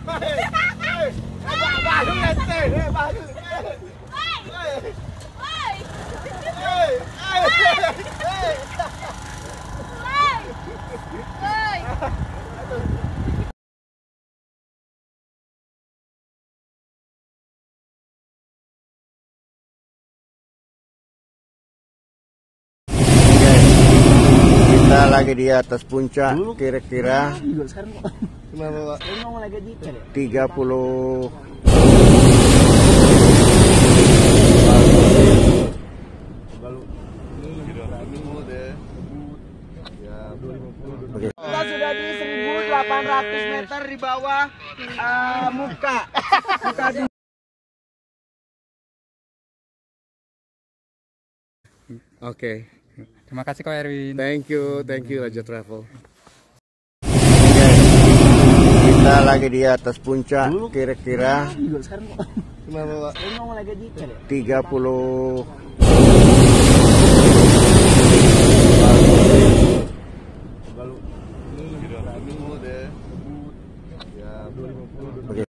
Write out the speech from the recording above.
Kita lagi di atas puncak, kira-kira 30. Kita sudah di 1.800 meter di bawah muka. Oke. Terima kasih Ko Erwin. Thank you Raja Travel. Kita lagi di atas puncak, kira-kira 30.